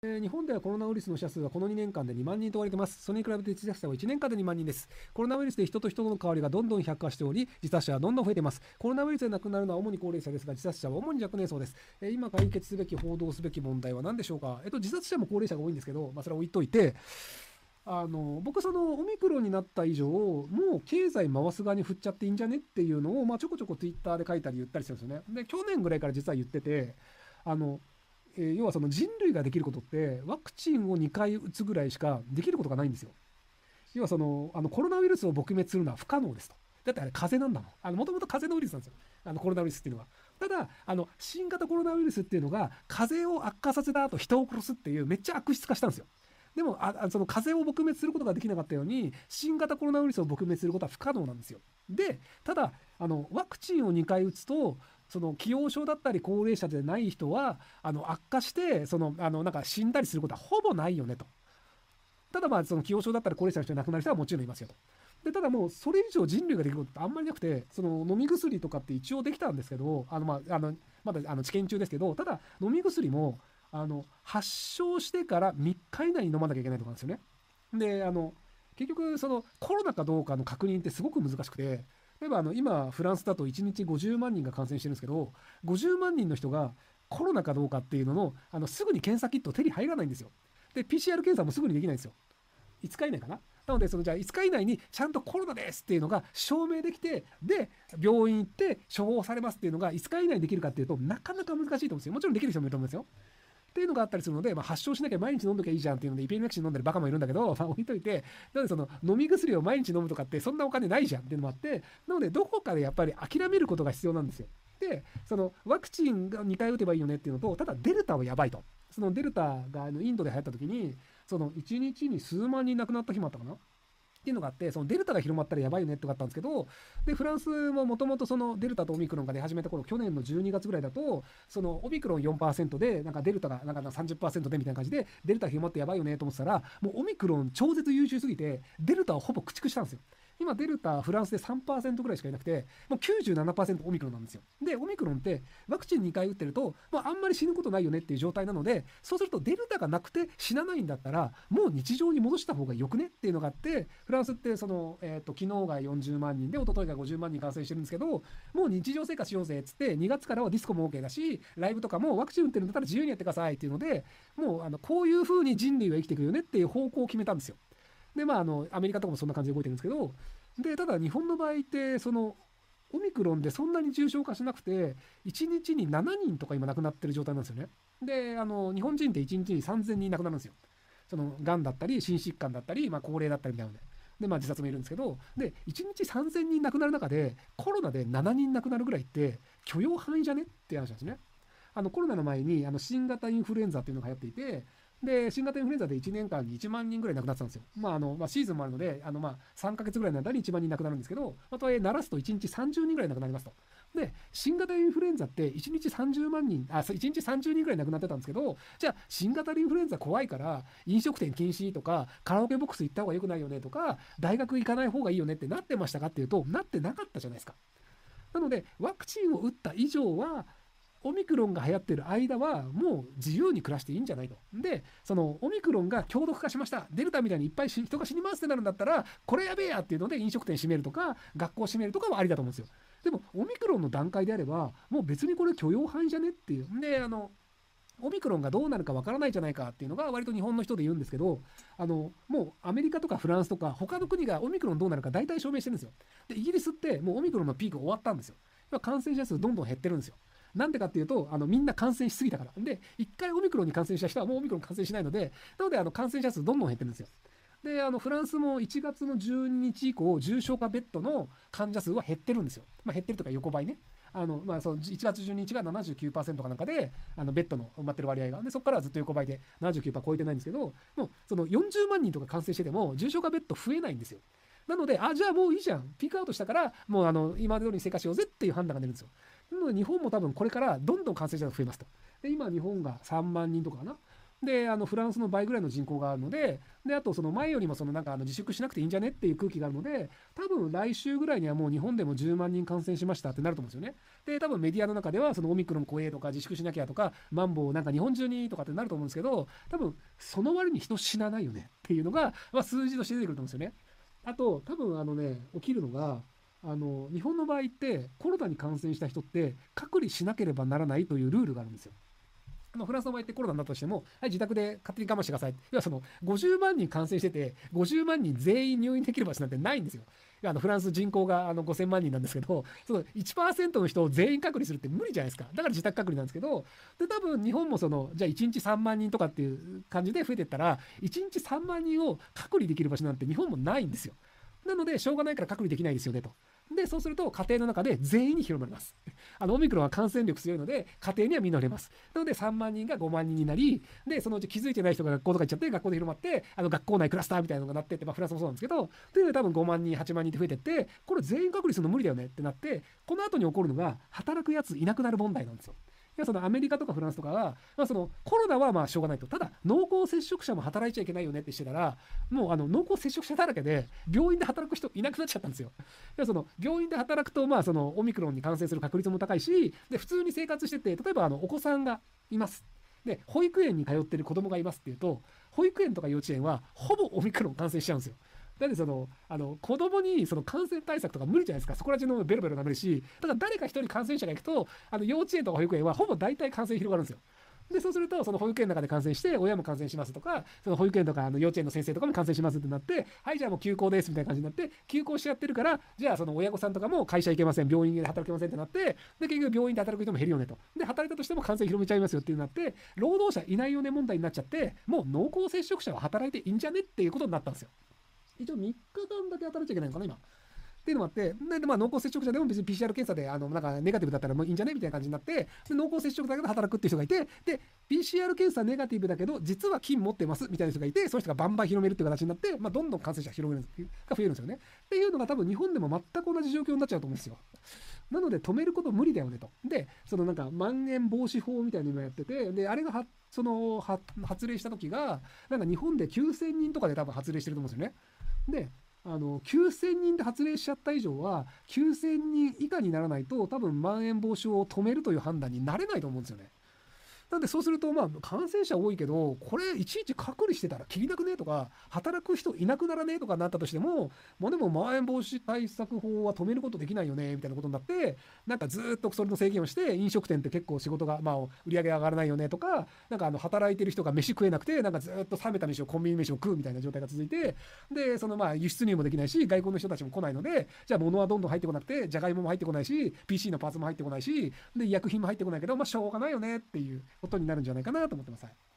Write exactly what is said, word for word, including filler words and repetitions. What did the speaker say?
えー日本ではコロナウイルスの死者数はこのにねんかんでにまん人と言われています。それに比べて自殺者はいちねんかんでにまん人です。コロナウイルスで人と人との関わりがどんどん百化しており、自殺者はどんどん増えています。コロナウイルスで亡くなるのは主に高齢者ですが、自殺者は主に若年層です。えー今解決すべき、報道すべき問題は何でしょうか。えっと、自殺者も高齢者が多いんですけど、まあ、それは置いといて、あの僕、そのオミクロンになった以上、もう経済回す側に振っちゃっていいんじゃねっていうのを、まあ、ちょこちょこツイッターで書いたり言ったりするんですよね。で、去年ぐらいから実は言ってて、あのえー要はその人類ができることって、ワクチンをにかい打つぐらいしかできることがないんですよ。要はそのあのコロナウイルスを撲滅するのは不可能ですと。だってあれ、風邪なんだもん。あのもともと風邪のウイルスなんですよ。あのコロナウイルスっていうのは。ただ、あの新型コロナウイルスっていうのが、風邪を悪化させた後、人を殺すっていう、めっちゃ悪質化したんですよ。でもあ、あその風邪を撲滅することができなかったように、新型コロナウイルスを撲滅することは不可能なんですよ。で、ただ、あのワクチンをにかい打つと、その既往症だったり高齢者でない人はあの悪化してそのあのなんか死んだりすることはほぼないよねと。ただまあその既往症だったり高齢者の人で亡くなる人はもちろんいますよと。でただもうそれ以上人類ができることってあんまりなくて、その飲み薬とかって一応できたんですけど、あのまああのまだあの治験中ですけど、ただ飲み薬もあの発症してからみっか以内に飲まなきゃいけないとかなんですよね。であの結局そのコロナかどうかの確認ってすごく難しくて、例えばあの今フランスだといちにちごじゅうまん人が感染してるんですけど、ごじゅうまん人の人がコロナかどうかっていうのの、あのすぐに検査キット手に入らないんですよ。で ピーシーアール 検査もすぐにできないんですよ。いつか以内かな。なのでそのじゃあいつか以内にちゃんとコロナですっていうのが証明できて、で病院行って処方されますっていうのがいつか以内にできるかっていうと、なかなか難しいと思うんですよ。もちろんできる人もいると思うんですよ。っていうのがあったりするので、まあ、発症しなきゃ毎日飲んどきゃいいじゃんっていうので、イペルメクシン飲んでるバカもいるんだけど、まあ、置いといて、なのでその飲み薬を毎日飲むとかってそんなお金ないじゃんっていうのもあって、なのでどこかでやっぱり諦めることが必要なんですよ。で、そのワクチンがにかい打てばいいよねっていうのと、ただデルタはやばいと。そのデルタがあのインドで流行った時に、そのいちにちに数万人亡くなった日もあったかな。っていうのがあって、そのデルタが広まったらやばいよねってあったんですけど、でフランスももともとそのデルタとオミクロンが出始めた頃、去年のじゅうにがつぐらいだと、そのオミクロンよんパーセントで、なんかデルタがなんかさんじゅっパーセントでみたいな感じで、デルタ広まってやばいよねと思ってたら、もうオミクロン超絶優秀すぎて、デルタをほぼ駆逐したんですよ。今、デルタ、フランスでさんパーセントぐらいしかいなくて、もうきゅうじゅうななパーセントオミクロンなんですよ。で、オミクロンって、ワクチンにかい打ってると、もうあんまり死ぬことないよねっていう状態なので、そうするとデルタがなくて死なないんだったら、もう日常に戻した方がよくねっていうのがあって、フランスってその、えー、と昨日がよんじゅうまん人で、一昨日がごじゅうまん人感染してるんですけど、もう日常生活しようぜっつって、にがつからはディスコも OK だし、ライブとかもワクチン打ってるんだったら自由にやってくださいっていうので、もうあのこういう風に人類は生きていくよねっていう方向を決めたんですよ。で、まあ、あのアメリカとかもそんな感じで動いてるんですけど、でただ日本の場合ってそのオミクロンでそんなに重症化しなくて、いちにちにしちにんとか今亡くなってる状態なんですよね。であの日本人っていちにちにさんぜんにん亡くなるんですよ。そのがんだったり心疾患だったり、まあ、高齢だったりみたいなので。でまあ、自殺もいるんですけど、でいちにちさんぜんにん亡くなる中でコロナでしちにん亡くなるぐらいって許容範囲じゃねっていう話なんですね。あのコロナの前にあの新型インフルエンザっていうのが流行っていて、で新型インフルエンザでいちねんかんにいちまん人ぐらい亡くなってたんですよ。まああのまあ、シーズンもあるので、あのまあさんかげつぐらいの間にいちまん人亡くなるんですけど、まあ、とはいえ、鳴らすといちにちさんじゅうにんぐらい亡くなりますと。で、新型インフルエンザっていちにちさんじゅうまん人、あ、いちにちさんじゅうにんぐらい亡くなってたんですけど、じゃあ、新型インフルエンザ怖いから、飲食店禁止とか、カラオケボックス行った方が良くないよねとか、大学行かない方がいいよねってなってましたかっていうと、なってなかったじゃないですか。なので、ワクチンを打った以上は、オミクロンが流行ってる間はもう自由に暮らしていいんじゃないと。で、そのオミクロンが強毒化しました。デルタみたいにいっぱい人が死にますってなるんだったら、これやべえやっていうので飲食店閉めるとか、学校閉めるとかはありだと思うんですよ。でも、オミクロンの段階であれば、もう別にこれ許容範囲じゃねっていう。で、あの、オミクロンがどうなるかわからないじゃないかっていうのが割と日本の人で言うんですけど、あのもうアメリカとかフランスとか他の国がオミクロンどうなるか大体証明してるんですよ。で、イギリスってもうオミクロンのピーク終わったんですよ。今感染者数どんどん減ってるんですよ。なんでかっていうと、あのみんな感染しすぎたから。で、一回オミクロンに感染した人はもうオミクロン感染しないので、なのであの感染者数どんどん減ってるんですよ。で、あのフランスもいちがつのじゅうににち以降、重症化ベッドの患者数は減ってるんですよ。まあ、減ってるとか横ばいね。あのまあ、そのいちがつじゅうににちが ななじゅうきゅうパーセント かなんかで、あのベッドの埋まってる割合が、でそこからはずっと横ばいで ななじゅうきゅうパーセント 超えてないんですけど、もうそのよんじゅうまん人とか感染してても、重症化ベッド増えないんですよ。なので、あ、じゃあもういいじゃん、ピークアウトしたから、もうあの今まで通りに生活しようぜっていう判断が出るんですよ。なので、日本も多分これからどんどん感染者が増えますと。で、今、日本がさんまん人とかかな。 で、あのフランスの倍ぐらいの人口があるので、で、あとその前よりもそのなんかあの自粛しなくていいんじゃねっていう空気があるので、多分来週ぐらいにはもう日本でもじゅうまんにん感染しましたってなると思うんですよね。で、多分メディアの中ではそのオミクロン怖えとか自粛しなきゃとか、マンボウなんか日本中にとかってなると思うんですけど、多分その割に人死なないよねっていうのが、まあ、数字として出てくると思うんですよね。あと、多分あのね、起きるのが、あの日本の場合ってコロナに感染した人って隔離しなければならないというルールがあるんですよ。あのフランスの場合ってコロナになったとしても、はい、自宅で勝手に我慢してください。要はそのごじゅうまんにん感染してて、ごじゅうまんにん全員入院できる場所なんてないんですよ。あのフランス人口があのごせんまんにんなんですけど、その いちパーセント の人を全員隔離するって無理じゃないですか。だから自宅隔離なんですけど、で多分日本もそのじゃあいちにちさんまんにんとかっていう感じで増えていったら、いちにちさんまんにんを隔離できる場所なんて日本もないんですよ。なので、しょうがないから隔離できないですよねと。で、そうすると家庭の中で全員に広まります。あのオミクロンは感染力強いので、家庭にはみんな触れます。なので、さんまんにんがごまんにんになり、で、そのうち気づいてない人が学校とか行っちゃって、学校で広まって、あの学校内クラスターみたいなのがなってって、まあ、フランスもそうなんですけど、というので、多分ごまんにん、はちまんにんって増えてって、これ全員隔離するの無理だよねってなって、この後に起こるのが、働くやついなくなる問題なんですよ。いやそのアメリカとかフランスとかは、まあ、そのコロナはまあしょうがないと、ただ濃厚接触者も働いちゃいけないよねってしてたら、もうあの濃厚接触者だらけで病院で働く人いなくなっちゃったんですよ。いやその病院で働くと、まあそのオミクロンに感染する確率も高いし、で普通に生活してて、例えばあのお子さんがいます。で保育園に通ってる子供がいますっていうと、保育園とか幼稚園はほぼオミクロン感染しちゃうんですよ。だってそのあの子供にその感染対策とか無理じゃないですか。そこら中のベロベロ舐めるし、だから誰か一人感染者がいくと、あの幼稚園とか保育園はほぼ大体感染広がるんですよ。でそうするとその保育園の中で感染して親も感染しますとか、その保育園とかあの幼稚園の先生とかも感染しますってなって、はいじゃあもう休校ですみたいな感じになって、休校しちゃってるから、じゃあその親御さんとかも会社行けません、病院で働けませんってなって、で結局病院で働く人も減るよねと。で働いたとしても感染広めちゃいますよっていうなって、労働者いないよね問題になっちゃって、もう濃厚接触者は働いていいんじゃねっていうことになったんですよ。一応みっかかんだけ働いちゃいけないのかな今。っていうのもあって、で、まあ、濃厚接触者でも別に ピーシーアール 検査であのなんかネガティブだったらもういいんじゃねみたいな感じになって、で濃厚接触だけど働くっていう人がいて、で ピーシーアール 検査ネガティブだけど実は菌持ってますみたいな人がいて、その人がバンバン広めるっていう形になって、まあ、どんどん感染者が広げるが増えるんですよね。っていうのが多分日本でも全く同じ状況になっちゃうと思うんですよ。なので止めること無理だよねと。で、そのなんかまん延防止法みたいなのをやってて、で、あれがはそのは発令した時が、なんか日本できゅうせんにんとかで多分発令してると思うんですよね。で、あのきゅうせんにんで発令しちゃった以上は、きゅうせんにん以下にならないと、多分まん延防止を止めるという判断になれないと思うんですよね。なんでそうすると、まあ、感染者多いけど、これ、いちいち隔離してたらきりなくねとか、働く人いなくならねとかなったとしても、まあ、でも、まん延防止対策法は止めることできないよねみたいなことになって、なんかずっとそれの制限をして、飲食店って結構仕事が、まあ、売り上げ上がらないよねとか、なんかあの働いてる人が飯食えなくて、なんかずっと冷めた飯をコンビニ飯を食うみたいな状態が続いて、で、そのまあ輸出入もできないし、外国の人たちも来ないので、じゃあ物はどんどん入ってこなくて、じゃがいもも入ってこないし、ピーシー のパーツも入ってこないし、で、医薬品も入ってこないけど、まあ、しょうがないよねっていうことになるんじゃないかなと思ってます。